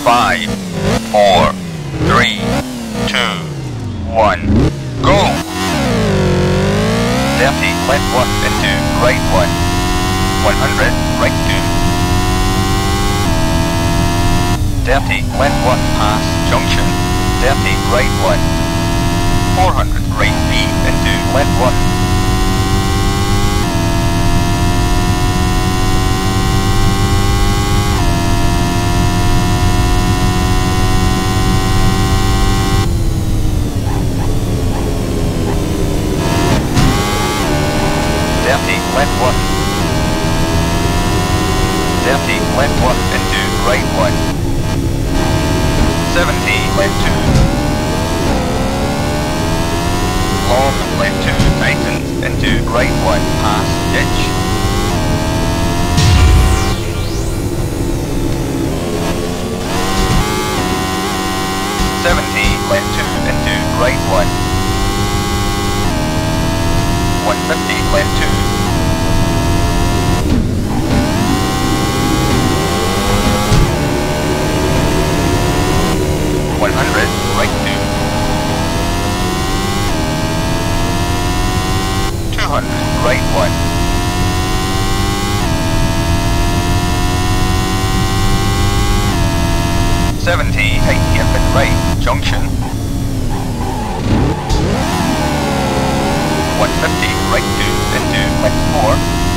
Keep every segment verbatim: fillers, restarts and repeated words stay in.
Five, four, three, two, one, go! thirty, left one into right one. one hundred, right two. thirty, left one past junction. thirty, right one. four hundred, right three into left one. thirty, left one. thirty, left one into right one. seventy, left two. Long, left two, tightens into right one, past ditch. seventy, left two into right one. one fifty, left two. one hundred, right two. two hundred, right one. seventy, tight hairpin right, junction. one fifty, right two into left four.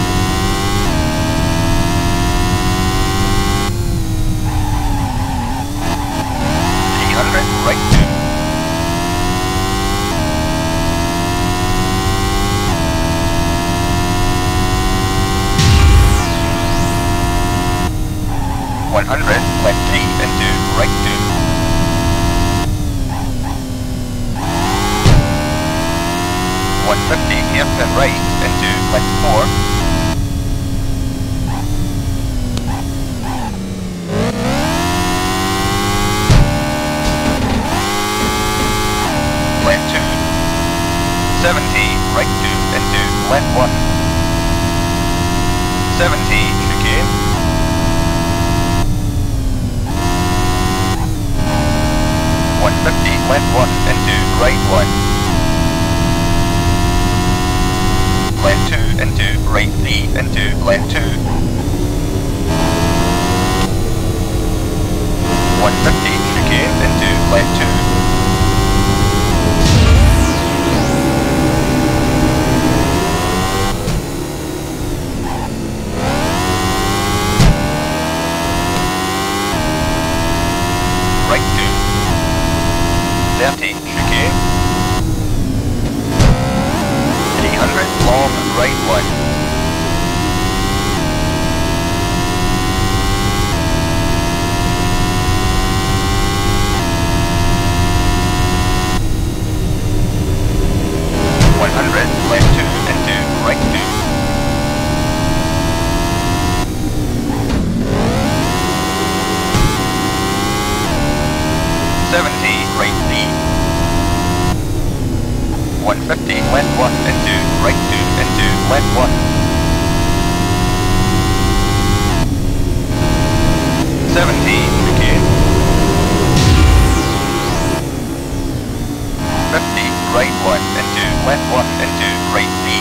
three hundred, right two. one hundred, left three into right two. one fifty, hairpin right into left four. Left two. seventy, right two into left one. seventy, chicane. one fifty, left one into right one. Left two into right three into left two. one fifty, chicane into left two. Right two. thirty, chicane. three hundred, long, right one. one hundred, left two into right two. seventy, right three. one fifty, left one into right two into left one. seventy, chicane. fifty, right one into left one into right three.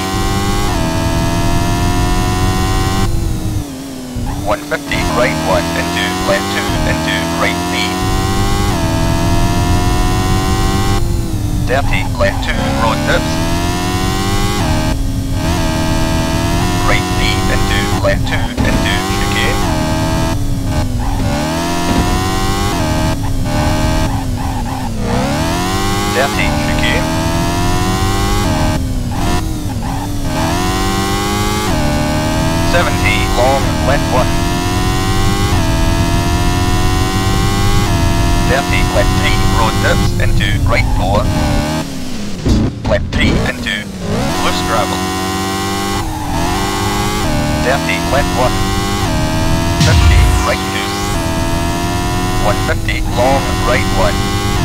one fifty, right one into left two into right three. thirty, left two, road dips. Right three into left two into chicane. thirty, chicane. seventy, long, left one. thirty, left three, road dips into right four. Left three into loose gravel. thirty, left one. fifty, right two. one fifty, long, right one.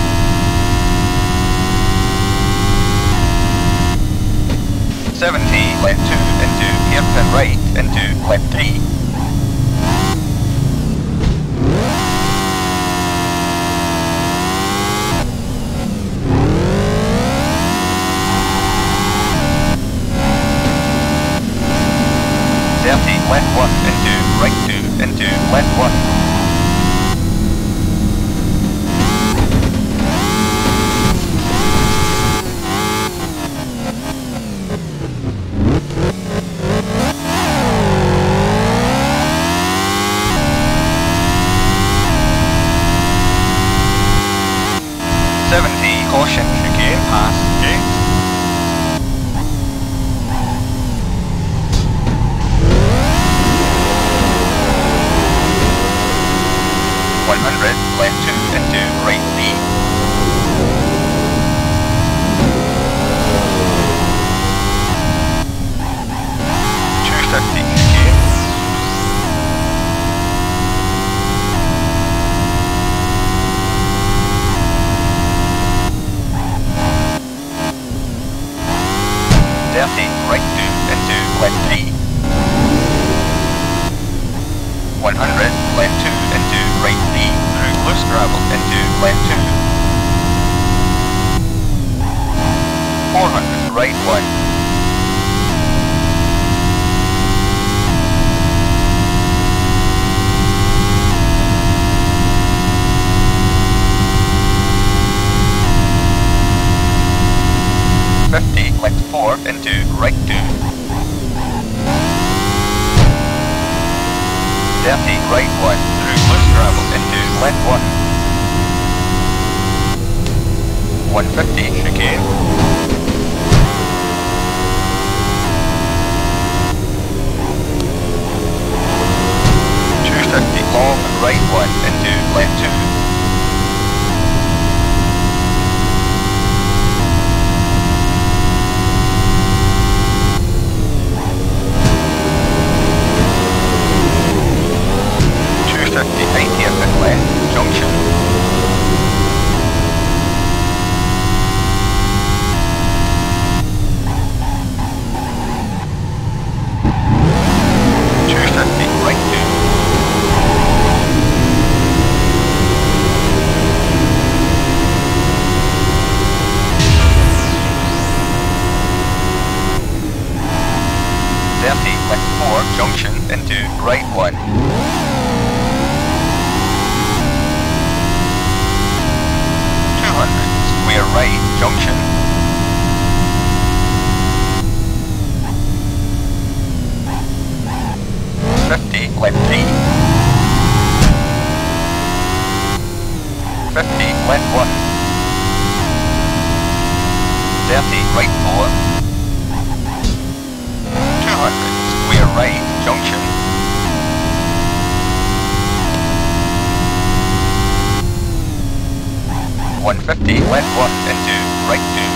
seventy, left two into hairpin right into left three. left one into right two into left one. seventy, caution, chicane, pass, gate. one hundred, left two into right D. two fifty, chicane. thirty, right two into left three. one hundred, left two into right three through loose gravel into left two. four hundred, right one. fifty, left four into right two. thirty, right one through loose gravel into left one. one fifty, chicane. two fifty, long right one into left two. fifty, eightieth and left, junction. two fifty, right two. thirty, left four, junction into right one. Square right, junction. fifty, left three. fifty, left one. thirty, right four. two hundred, square right, junction. one fifty, left one into right two.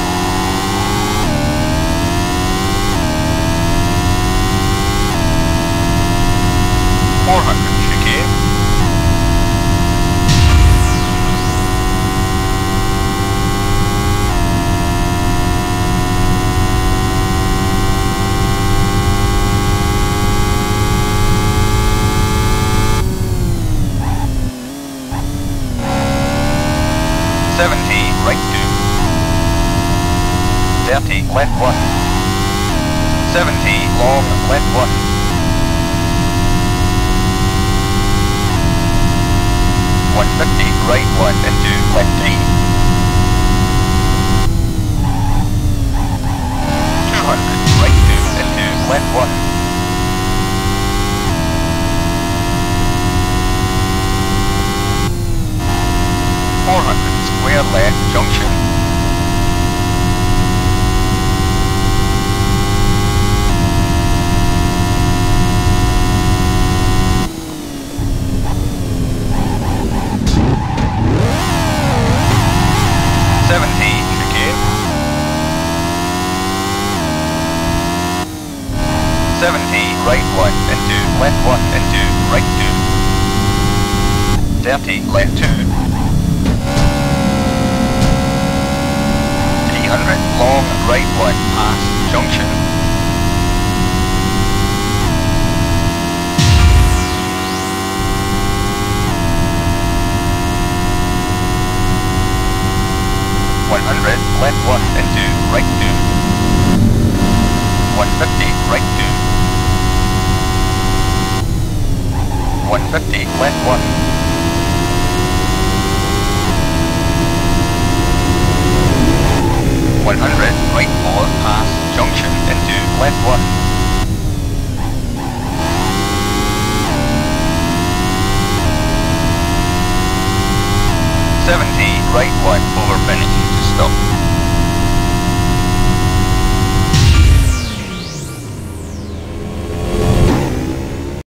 four hundred, chicane. seventy, right two. thirty, left one. seventy, long, left one. one fifty, right one into left three. two hundred, right two into left one. four hundred, square left, junction. seventy, chicane. seventy, right one into left one into right two. thirty, left two. three hundred, long right one past junction. one hundred, left one into right two. one fifty, right two. one fifty, left one. one hundred, right four, pass, junction, into, left one. seventy, right one, over finish, to stop.